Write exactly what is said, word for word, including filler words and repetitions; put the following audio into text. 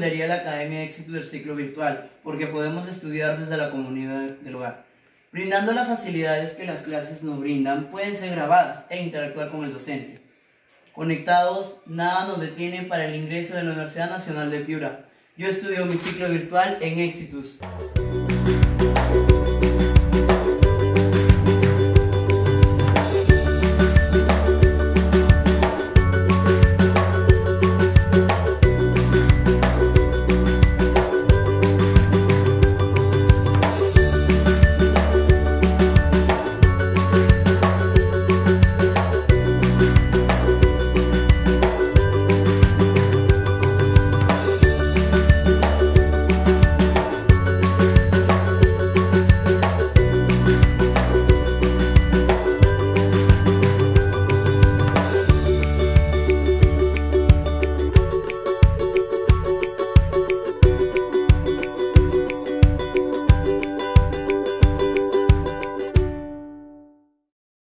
recomendaría la Academia Éxitus del ciclo virtual, porque podemos estudiar desde la comunidad del hogar. Brindando las facilidades que las clases nos brindan, pueden ser grabadas e interactuar con el docente. Conectados, nada nos detiene para el ingreso de la Universidad Nacional de Piura. Yo estudio mi ciclo virtual en Éxitus.